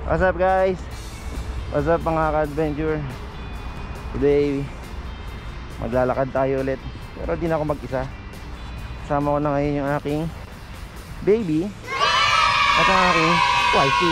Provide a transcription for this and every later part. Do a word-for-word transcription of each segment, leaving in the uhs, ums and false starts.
What's up guys? What's up mga ka-adventure? Today maglalakad tayo ulit. Pero di na ako mag-isa. Kasama ko na ngayon yung aking baby at ang aking wifey.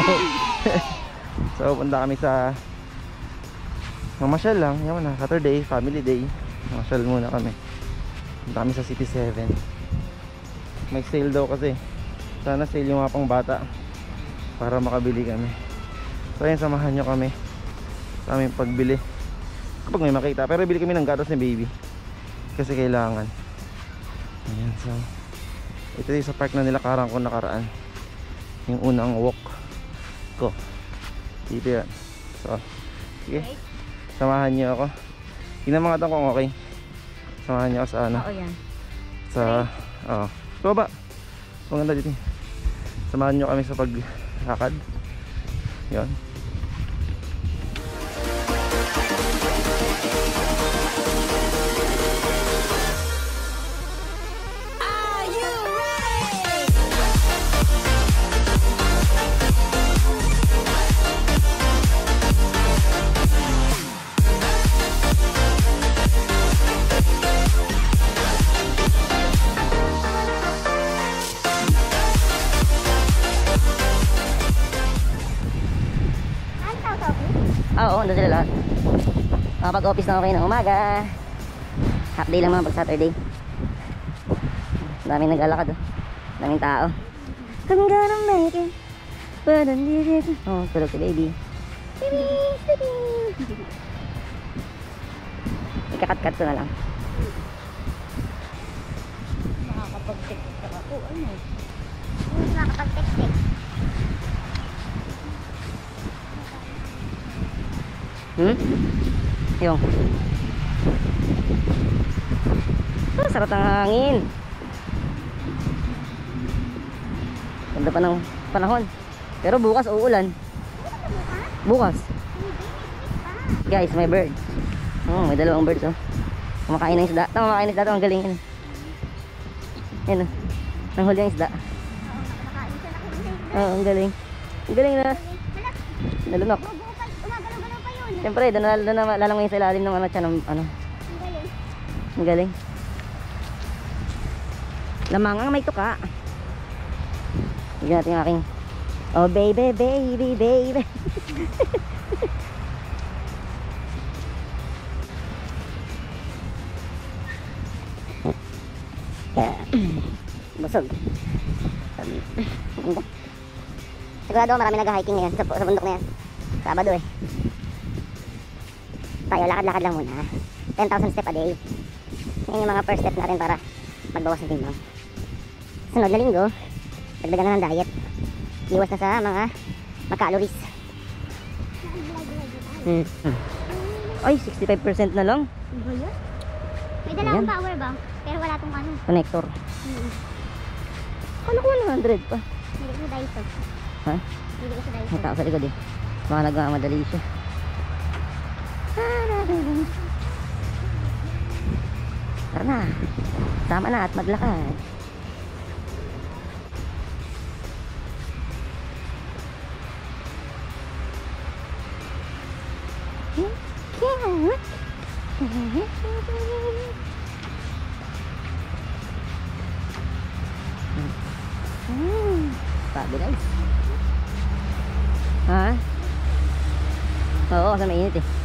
So punta kami sa mamasyal lang. Yan na, Saturday, family day. Mamasyal muna kami. Punta kami sa City seven. May sale daw kasi. Sana sale yung mga pang bata para makabili kami. So ayun, samahan nyo kami sa aming pagbili kapag may makita. Pero bili kami ng gatas ni baby kasi kailangan. Ayan, so ito yung sa park na nilakarang ko nakaraan, yung unang walk ko dito yan. So sige, samahan nyo ako. Tingnan mga tang kung okay. Samahan nyo ako sa ano. Oo yan. Sa oh, so baba. Maganda dito. Samahan nyo kami sa paglakad. Yan. Oo, doon sila lahat. Makapag-office na ako kayo ng umaga. Half day lang mga pag Saturday. Daming naglalakad oh. Daming tao. I'm gonna make it, but I need it. Oh, tulog si baby. Baby, baby. Ikakat-kat ko na lang. Nakakapag-text ka ako. Ano? Nakakapag-text-text. Hmm? Yung ah, sarap ng hangin. Ganda pa ng panahon. Pero bukas uulan. Bukas guys, may bird. Oh, may dalawang birds oh. Kumakain ng isda. Tama, kumakain ng isda. Ang galing yun. Yan oh. Nanghuli ang isda. Oh, ang galing. Ang galing na. Nalunok. Siyempre, doon na, doon na lalangoy sa ilalim ng ano, tiyan ng ano. Ang galing. Ang galing. Lamangang may tuka. Bigyan natin yung aking oh baby, baby, baby. Busog. Sigurado marami nag-hiking ngayon sa, sa bundok na yan. Sabado eh. Tayo lakad-lakad lang muna. ten thousand step a day. Yan yung mga first step natin para magbawas ng timbang. Sunod na linggo, dagdagan na ng diet. Iwas na sa mga mag-calories. Hmm. Ay, sixty-five percent na lang. May dalawang power bank, pero wala tong ano. Connector. Hmm. Kala ko one hundred pa. Hindi ko sa Daiso. Ha? Hindi ko sa Daiso. May tao sa likod eh. Baka nagmamadali siya. Tara na. Sama na at maglakad. Sabi guys. Ha? Oo, kasi mainit eh.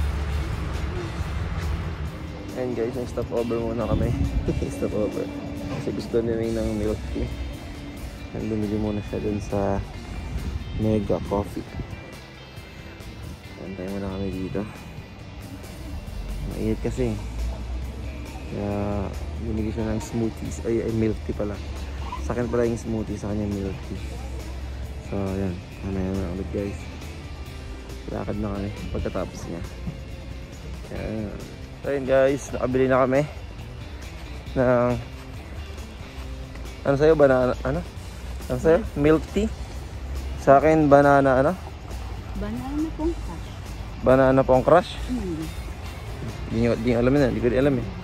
And guys, yung stop over muna kami. Stop over kasi gusto nila ng milk tea. And bumili muna siya dun sa Mega Coffee. Antay muna kami dito. Mainit kasi. Kaya binigay siya ng smoothies. Ay, ay milk tea pala. Sa akin pala yung smoothie, sa kanya milk tea. So yan, mamaya na ulit guys. Lakad na kami pagkatapos niya. Yan. So yun guys, nakabili na kami ng ano sa'yo, banana, ano? Ano sa'yo? Milk tea. Sa akin, banana, ano? Banana pong crush. Banana pong crush? Hmm. Di nyo, di nyo alam yun, di ko di alam eh.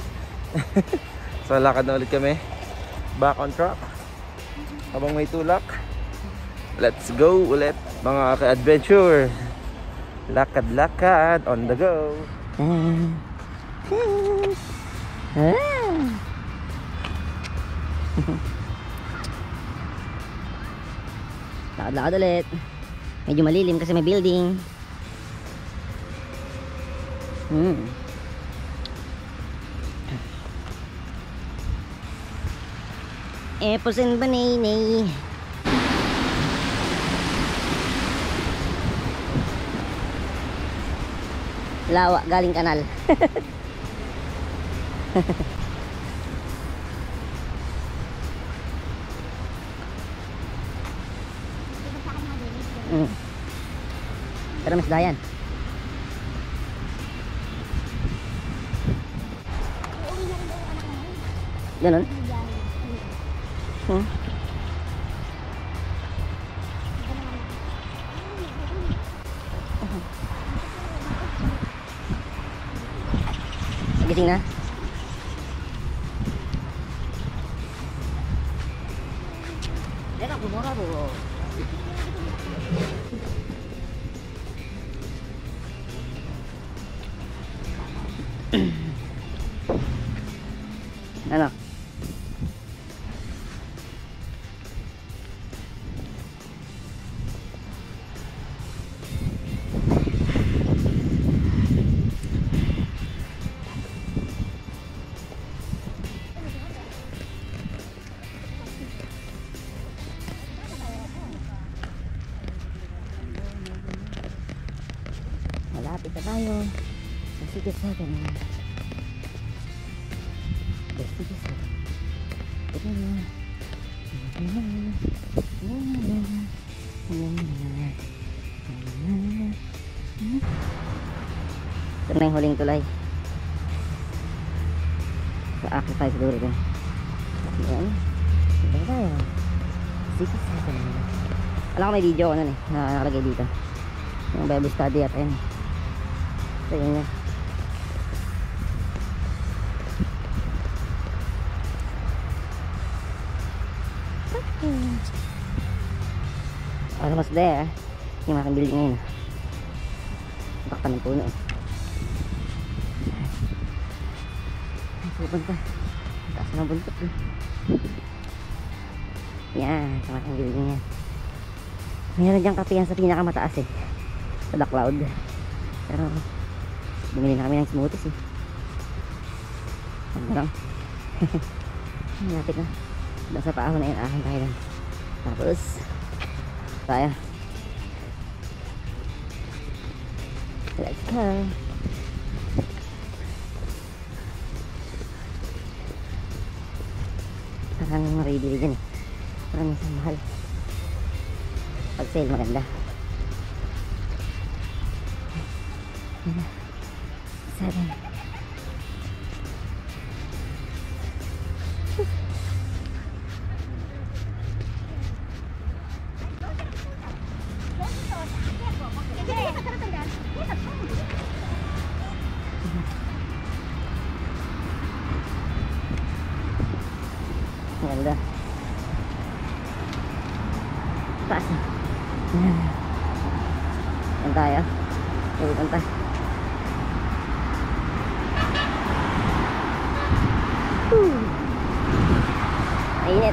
So lakad na ulit kami. Back on track habang may tulak. Let's go ulit mga ka-adventure. Lakad-lakad on the go. Lakad-lakad ulit. Medyo malilim kasi may building. Hmm. Apples and banana. Lawa galing kanal. Mm. Pero mas dayan. Ganun? Hmm. Gising na? Teka, kumura po. Ano? Malapit na tayo sa City seven. The City seven. Ito na yung huling tulay sa Occupy siguro ito. Ayan. Ito na tayo. City seven. Alam ko may video ko nun eh na nakalagay dito yung Bible study at ayun. Ito yun yan. Almost there. Yung mga building ngayon. Bakta ng puno eh. Pupunta. Taas ng buntot eh. Yan. Sa mga building yan. Mayroon diyang kapihan sa pinakamataas eh. Sa The Cloud. Pero bumili na kami ng smoothies eh. Ang lang. Lapit na. Doon sa paahon na yun. Ahan tayo lang. Tapos tayo. Let's go. Maraming maribili dyan eh. Maraming sa mahal. Pag sale maganda. Seven. Maganda. Taas na. Yan tayo. Uwitan tayo. Mainit.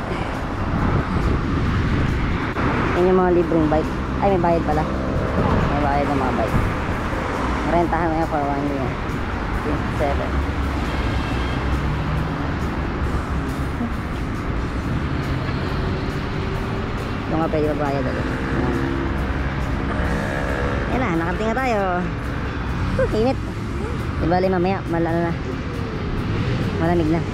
Yan yung mga libreng bike. Ay, may bayad pala. May bayad ng mga bike. Rentahan mo yan for one year. twenty-seven. Ito nga pwede magbayad ulit. Yan na, nakarating na tayo. Uh, init. Ibali mamaya, malala na. Malamig na.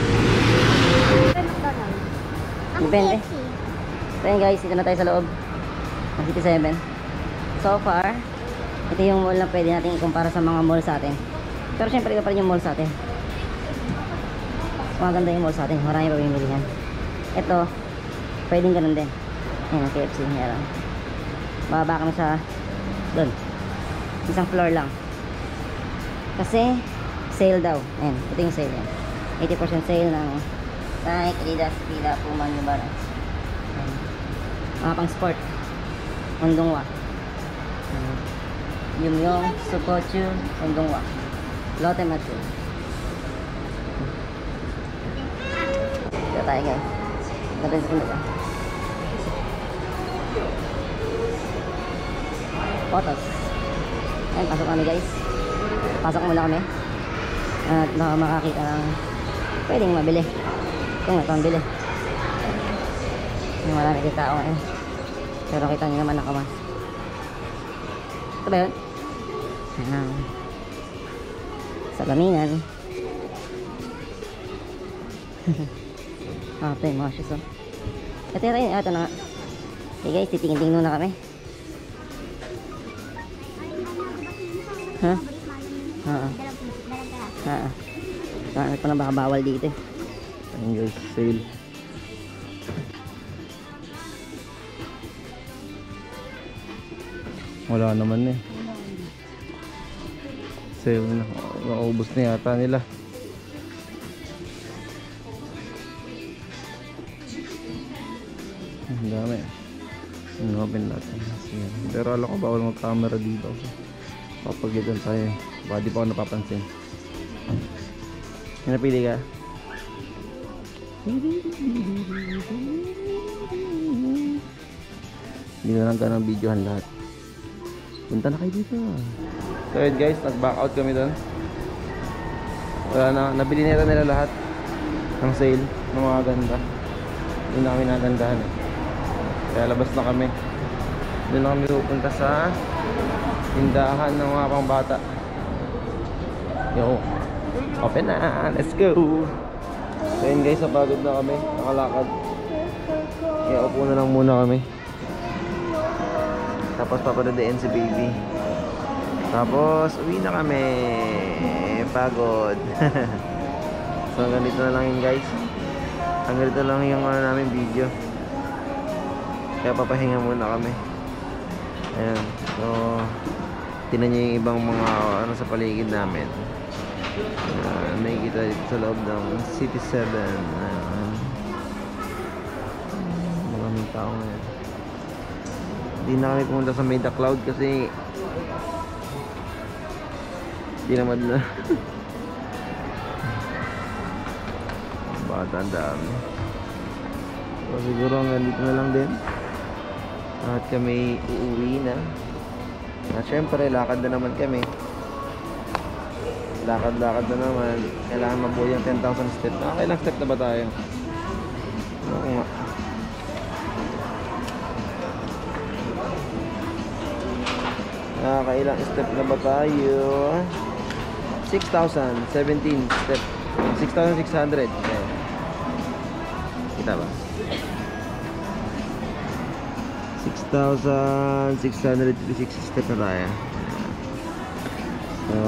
Depende. So yun guys, dito na tayo sa loob ng City seven. So far, ito yung mall na pwede natin ikumpara sa mga mall sa atin. Pero syempre iba pa rin yung mall sa atin. Maganda yung mall sa atin. Marami pa bimilihan. Ito, pwedeng ganun din. Ayan ang K F C. Meron. Bababa kami sa doon. Isang floor lang. Kasi sale daw. Ayan, ito yung sale yan. eighty percent sale ng Nike, Adidas, Fila, Puma, New Balance. Ayan. Mga pang sport. Undongwa. Yumyong, Sukochu, Undongwa. Lotte Matsu. Dito tayo guys. Natin sa punta. Photos. Ayan, pasok kami guys. Pasok muna kami. At baka makakita ng pwedeng mabili. Kung may pambili. Yung marami din tao ngayon. Pero kita nyo naman nakamas. Ito ba yun? Ayan. Salaminan. Ah, ito yung mga shoes oh. Ito yun, ito, ito na nga. Okay guys, titingin-tingin muna kami. Ha? Oo. Oo. Saan ito na baka bawal dito eh. Ayun guys, sale. Wala naman eh. Sale na. Naubos na yata nila. Ang dami. Open natin. Pero alam ko bawal mag-camera dito. Papagitan tayo. Baka di pa ako napapansin. May napili ka? Hindi na lang ka ng videohan lahat. Punta na kayo dito. So yun guys, nag-back out kami doon. Wala na, nabili nila nila lahat ng sale ng mga ganda. Hindi na kami nagandahan eh. Kaya labas na kami. Doon na kami pupunta sa tindahan ng mga pangbata. Yo, open na, let's go. So yun guys, napagod na kami, nakalakad. Kaya upo na lang muna kami. Tapos papadadain si baby. Tapos uwi na kami. Pagod. So hanggang dito na lang yun guys. Hanggang dito lang yung ano namin video. Kaya papahinga muna kami. Ayan. So tinan nyo yung ibang mga ano sa paligid namin. Uh, may kita dito sa loob ng City seven. Ayan. Maraming tao ngayon. Hindi na kami pumunta sa Meda Cloud kasi tinamad na. Bata ang dami. So siguro hanggang dito na lang din. At kami uuwi na. At syempre lakad na naman kami. Lakad-lakad na naman. Kailangan mabuo yung ten thousand step. Nakakailang step na ba tayo? Oo nga. Nakakailang step na ba tayo? six thousand seventeen step. six thousand six hundred. Okay. Kita ba? six thousand six hundred fifty-six step na tayo. So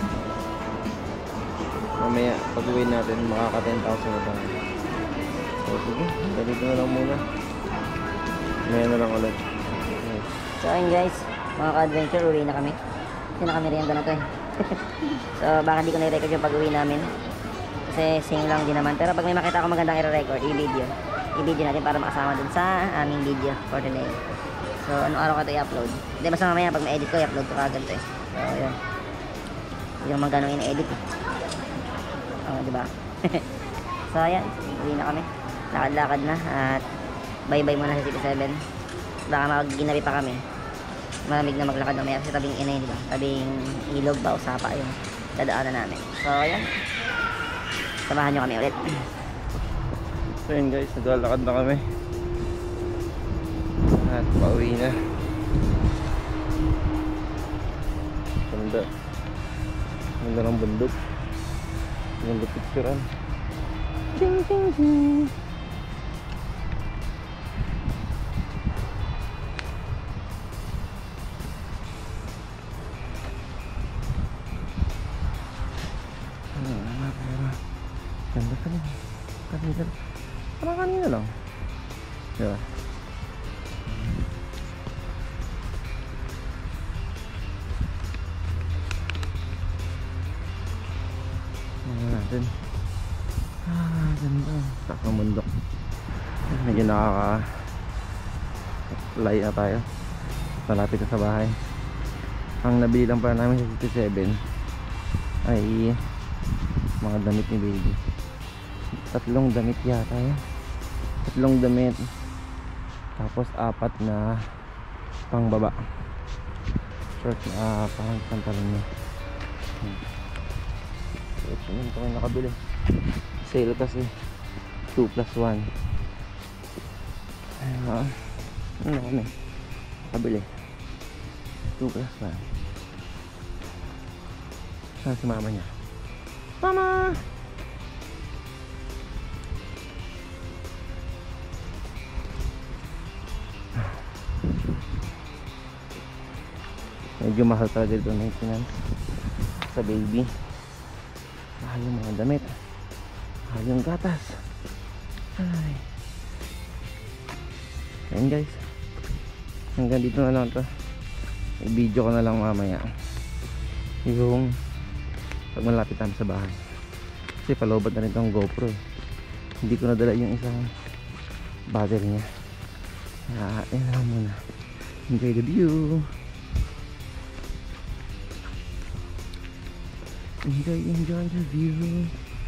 mamaya pag-uwi natin makaka ten thousand na tayo. So sige, dito na lang muna. Mamaya na lang ulit. Okay. So ayun guys, mga ka-adventure, uwi na kami. Kasi nakamerienda na to eh. So baka di ko na-record yung pag-uwi namin. Kasi sing lang din naman. Pero pag may makita ako magandang i-record, i-video. I-video natin para makasama dun sa aming video for today. So anong araw ka ito i-upload? Hindi, basta mamaya pag may edit ko, i-upload ko kagad to eh. So yun. Yung mga ganong in-edit eh. Oh, diba? So ayan, uwi na kami. Lakad-lakad na at bye-bye muna sa City seven. Baka mag-ginabi pa kami. Malamig na maglakad mamaya kasi tabing inay, diba? Tabing ilog ba o sapa yung dadaanan namin. So ayan, samahan nyo kami ulit. So yun guys, naglalakad na kami. At pauwi na. Ganda. Ganda ng bundok. Ganda picturean. Ching ching ching. Ganda ka rin. Kanina. Parang kanina lang. Diba? Tingnan natin. Ah, ganda. Takang bundok. Medyo nakaka layo na tayo. Malapit na sa bahay. Ang nabili lang pala namin sa City seven ay mga damit ni baby. Tatlong damit yata yan. Tatlong damit. Tapos apat na pang baba. Short na uh, parang pantalon niya. Hmm. So, ito kami nakabili. Sale kasi two plus one. Ayun. Ano kami nakabili two plus one. Saan si mama niya? Mama! Medyo mahal talaga dito maintenance sa baby. Mahal yung mga damit, mahal yung gatas. Ay. Ayun guys, hanggang dito na lang to. I-video ko na lang mamaya yung pag malapit namin sa bahay, kasi palobad na rin itong GoPro. Hindi ko nadala yung isang battery niya. Ah, yun lang muna. Enjoy the view. Enjoy, enjoy the view.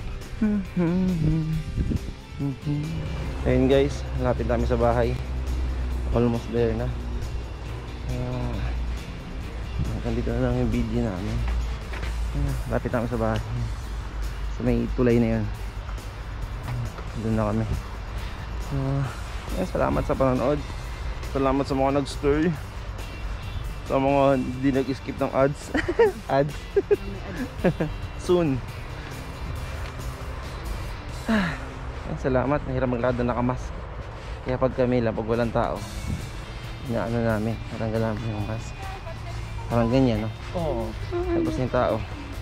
Ayun guys, lapit namin sa bahay. Almost there na. uh, Hanggang dito na lang yung video namin. uh, Lapit namin sa bahay. So may tulay na yun. uh, Doon na kami. uh, eh, Salamat sa panonood. Salamat sa mga nag-stay, sa mga hindi nag-skip ng ads. Ads soon. Ah, salamat. Nahirap maglakad na nakamask. Kaya pag kami lang, pag walang tao, inaano namin, natanggal namin yung mask. Parang ganyan, no? Oo. Tapos yung tao.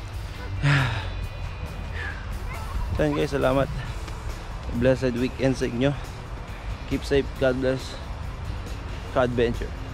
So yun guys, salamat. Blessed weekend sa inyo. Keep safe. God bless. God venture.